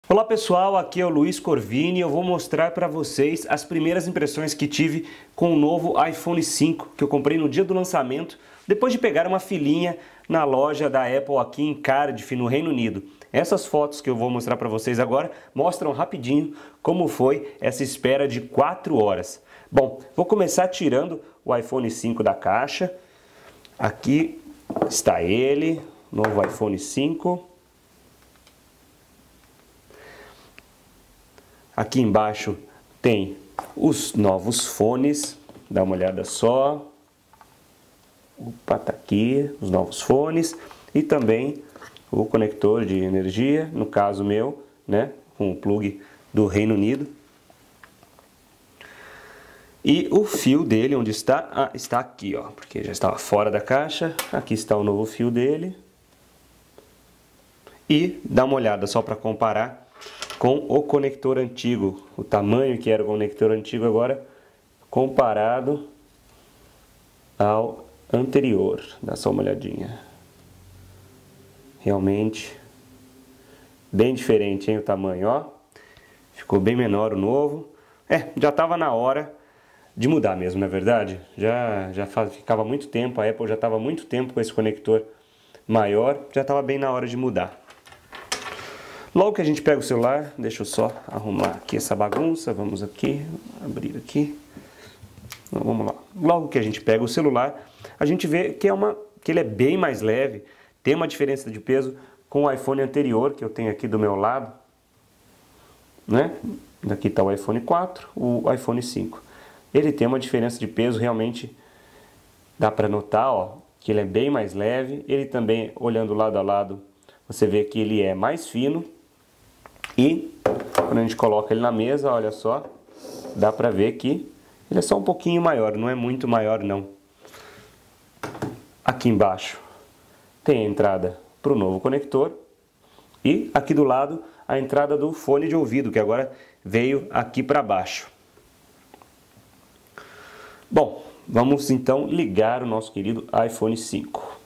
Olá pessoal, aqui é o Luiz Corvini e eu vou mostrar para vocês as primeiras impressões que tive com o novo iPhone 5 que eu comprei no dia do lançamento, depois de pegar uma filinha na loja da Apple aqui em Cardiff, no Reino Unido. Essas fotos que eu vou mostrar para vocês agora mostram rapidinho como foi essa espera de 4 horas. Bom, vou começar tirando o iPhone 5 da caixa. Aqui está ele, novo iPhone 5. Aqui embaixo tem os novos fones, dá uma olhada só. Opa, tá aqui os novos fones e também o conector de energia, no caso meu, né, com o plug do Reino Unido. E o fio dele, onde está? Ah, está aqui, ó, porque já estava fora da caixa. Aqui está o novo fio dele. E dá uma olhada só para comparar com o conector antigo, o tamanho que era o conector antigo agora comparado ao anterior. Dá só uma olhadinha. Realmente bem diferente, hein, o tamanho, ó. Ficou bem menor o novo. Já estava na hora de mudar mesmo, não é verdade? Ficava muito tempo, a Apple já estava muito tempo com esse conector maior, já estava bem na hora de mudar. Logo que a gente pega o celular, deixa eu só arrumar aqui essa bagunça, vamos aqui, abrir aqui, então, vamos lá. Logo que a gente pega o celular, a gente vê que ele é bem mais leve, tem uma diferença de peso com o iPhone anterior, que eu tenho aqui do meu lado, né? Aqui está o iPhone 4, o iPhone 5. Ele tem uma diferença de peso, realmente dá para notar, ó, que ele é bem mais leve. Ele também, olhando lado a lado, você vê que ele é mais fino. E quando a gente coloca ele na mesa, olha só, dá pra ver que ele é só um pouquinho maior, não é muito maior não. Aqui embaixo tem a entrada para o novo conector e aqui do lado a entrada do fone de ouvido, que agora veio aqui para baixo. Bom, vamos então ligar o nosso querido iPhone 5.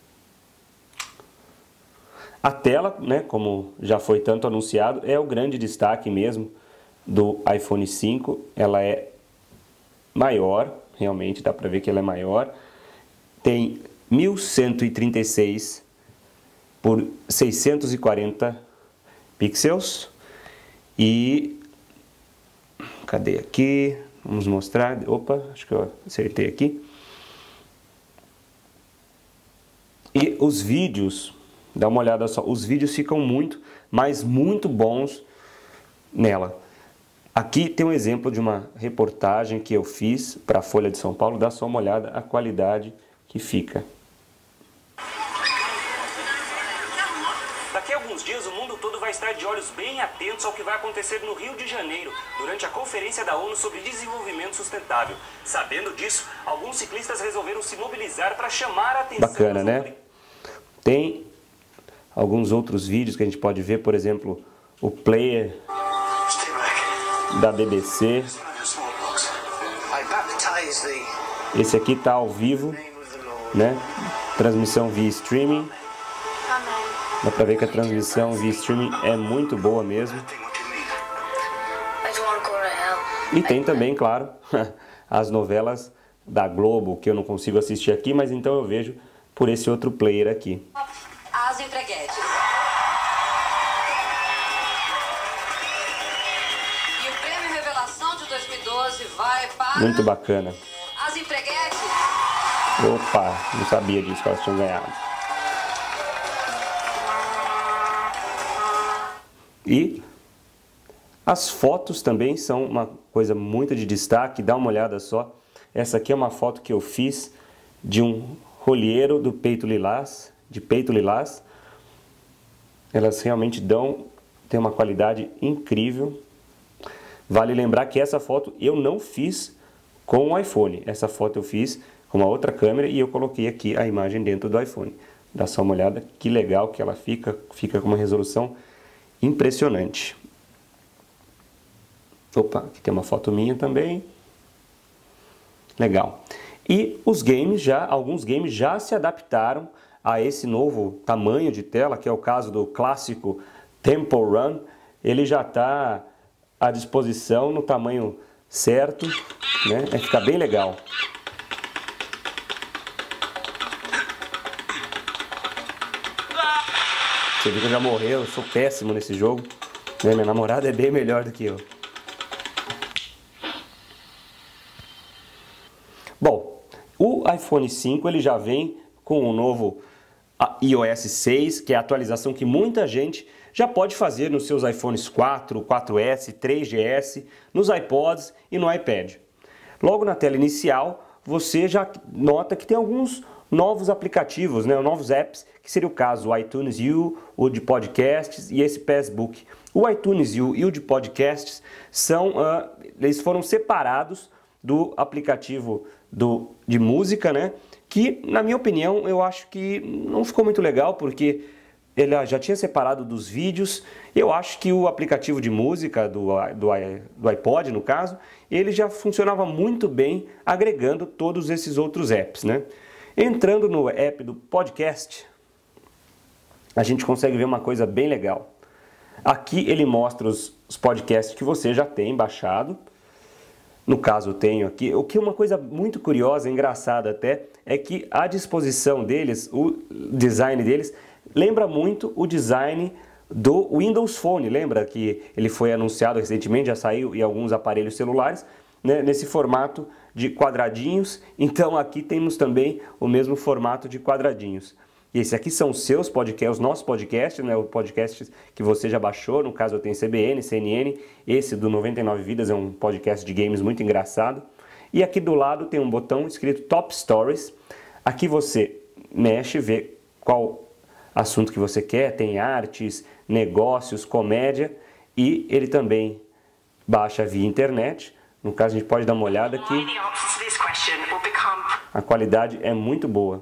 A tela, né, como já foi tanto anunciado, é o grande destaque mesmo do iPhone 5. Ela é maior, realmente dá para ver que ela é maior. Tem 1136 por 640 pixels. E cadê aqui? Vamos mostrar. Opa, acho que eu acertei aqui. E os vídeos, dá uma olhada só, os vídeos ficam muito, mas muito bons nela. Aqui tem um exemplo de uma reportagem que eu fiz para a Folha de São Paulo, dá só uma olhada a qualidade que fica. Daqui a alguns dias o mundo todo vai estar de olhos bem atentos ao que vai acontecer no Rio de Janeiro, durante a Conferência da ONU sobre Desenvolvimento Sustentável. Sabendo disso, alguns ciclistas resolveram se mobilizar para chamar a atenção. Bacana, né? Tem alguns outros vídeos que a gente pode ver, por exemplo, o player da BBC. Esse aqui está ao vivo, né? Transmissão via streaming. Dá pra ver que a transmissão via streaming é muito boa mesmo. E tem também, claro, as novelas da Globo, que eu não consigo assistir aqui, mas então eu vejo por esse outro player aqui. As entreguetes. E o prêmio Revelação de 2012 vai para... Muito bacana. As entreguetes. Opa, não sabia disso que elas tinham ganhado. E as fotos também são uma coisa muito de destaque, dá uma olhada só. Essa aqui é uma foto que eu fiz de um rolheiro do peito lilás, de peito lilás. Elas realmente tem uma qualidade incrível. Vale lembrar que essa foto eu não fiz com o iPhone. Essa foto eu fiz com uma outra câmera e eu coloquei aqui a imagem dentro do iPhone. Dá só uma olhada, que legal que ela fica com uma resolução impressionante. Opa, aqui tem uma foto minha também. Legal. E os games alguns games já se adaptaram a esse novo tamanho de tela, que é o caso do clássico Temple Run, ele já está à disposição no tamanho certo, né? Fica bem legal. Você viu que eu já morreu, eu sou péssimo nesse jogo, né? Minha namorada é bem melhor do que eu. Bom, o iPhone 5 ele já vem com o novo iOS 6, que é a atualização que muita gente já pode fazer nos seus iPhones 4, 4S, 3GS, nos iPods e no iPad. Logo na tela inicial, você já nota que tem alguns novos aplicativos, né, novos apps, que seria o caso o iTunes U, o de podcasts e esse Passbook. O iTunes U e o de podcasts eles foram separados do aplicativo de música, né? Que, na minha opinião, eu acho que não ficou muito legal, porque ele já tinha separado dos vídeos. Eu acho que o aplicativo de música do iPod, no caso, ele já funcionava muito bem agregando todos esses outros apps, né? Entrando no app do podcast, a gente consegue ver uma coisa bem legal. Aqui ele mostra os podcasts que você já tem baixado. No caso eu tenho aqui, o que é uma coisa muito curiosa, engraçada até, é que a disposição deles, o design deles, lembra muito o design do Windows Phone. Lembra que ele foi anunciado recentemente, já saiu em alguns aparelhos celulares, né, nesse formato de quadradinhos. Então aqui temos também o mesmo formato de quadradinhos. E esse aqui são os seus podcasts, os nossos podcasts, né, o podcast que você já baixou. No caso eu tenho CBN, CNN, esse do 99 Vidas é um podcast de games muito engraçado. E aqui do lado tem um botão escrito Top Stories. Aqui você mexe, vê qual assunto que você quer, tem artes, negócios, comédia, e ele também baixa via internet. No caso a gente pode dar uma olhada aqui. A qualidade é muito boa.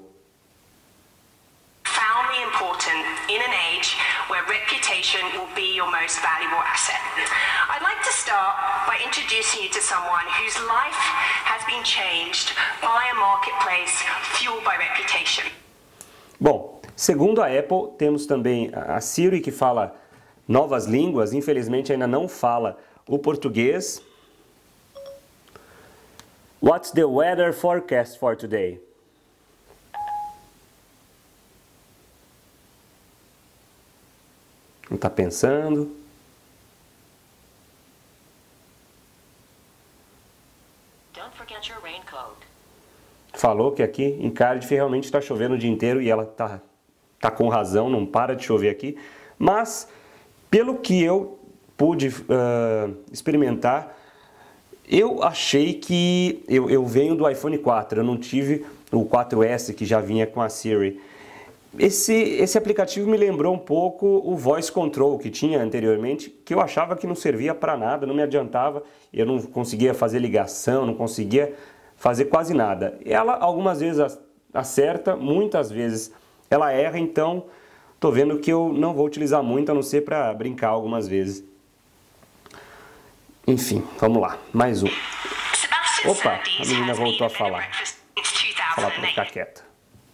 In an age where reputation will be your most valuable asset. I'd like to start by introducing you to someone whose life has been changed by a marketplace fueled by reputation. Bom, segundo a Apple, temos também a Siri, que fala novas línguas. Infelizmente ainda não fala o português. What's the weather forecast for today? Não está pensando. Falou que aqui em Cardiff realmente está chovendo o dia inteiro e ela tá com razão, não para de chover aqui. Mas, pelo que eu pude experimentar, eu achei que eu venho do iPhone 4, eu não tive o 4S que já vinha com a Siri. Esse aplicativo me lembrou um pouco o Voice Control que tinha anteriormente, que eu achava que não servia para nada, não me adiantava, eu não conseguia fazer ligação, não conseguia fazer quase nada. Ela algumas vezes acerta, muitas vezes ela erra, então tô vendo que eu não vou utilizar muito, a não ser para brincar algumas vezes. Enfim, vamos lá, mais um. Opa, a menina voltou a falar. Vou falar para ficar quieta.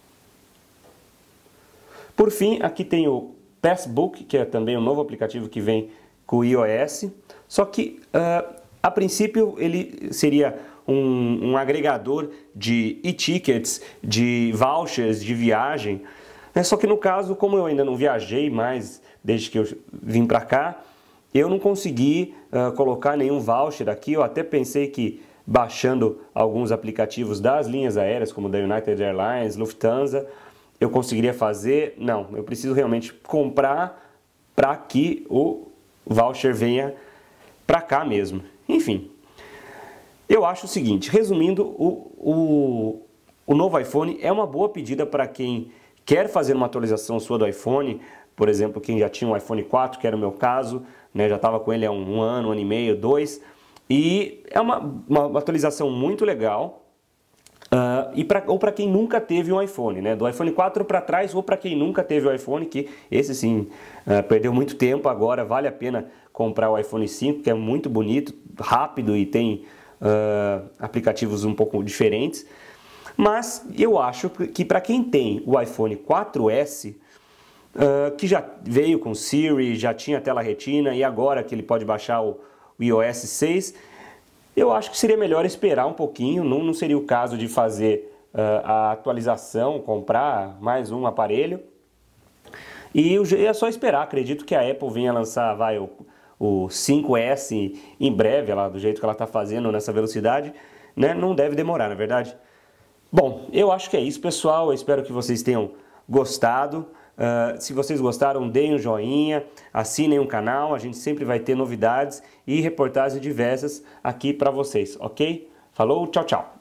Por fim, aqui tem o Passbook, que é também um novo aplicativo que vem com o iOS. Só que, a princípio, ele seria um agregador de e-tickets, de vouchers de viagem. Só que no caso, como eu ainda não viajei mais desde que eu vim para cá, eu não consegui colocar nenhum voucher aqui. Eu até pensei que baixando alguns aplicativos das linhas aéreas, como da United Airlines, Lufthansa, eu conseguiria fazer. Não, eu preciso realmente comprar para que o voucher venha para cá mesmo. Enfim, eu acho o seguinte, resumindo, o novo iPhone é uma boa pedida para quem quer fazer uma atualização sua do iPhone. Por exemplo, quem já tinha um iPhone 4, que era o meu caso, né, já estava com ele há um ano e meio, 2, e é uma atualização muito legal. Ou para quem nunca teve um iPhone, né? Do iPhone 4 para trás, ou para quem nunca teve o iPhone, que esse sim perdeu muito tempo, agora vale a pena comprar o iPhone 5, que é muito bonito, rápido e tem aplicativos um pouco diferentes. Mas eu acho que para quem tem o iPhone 4S, que já veio com Siri, já tinha tela retina, e agora que ele pode baixar o iOS 6, eu acho que seria melhor esperar um pouquinho, não seria o caso de fazer a atualização, comprar mais um aparelho, e é só esperar. Acredito que a Apple venha lançar o 5S em breve, do jeito que ela está fazendo nessa velocidade, né? Não deve demorar, na verdade. Bom, eu acho que é isso, pessoal. Eu espero que vocês tenham gostado. Se vocês gostaram, deem um joinha, assinem o canal. A gente sempre vai ter novidades e reportagens diversas aqui para vocês, ok? Falou, tchau, tchau!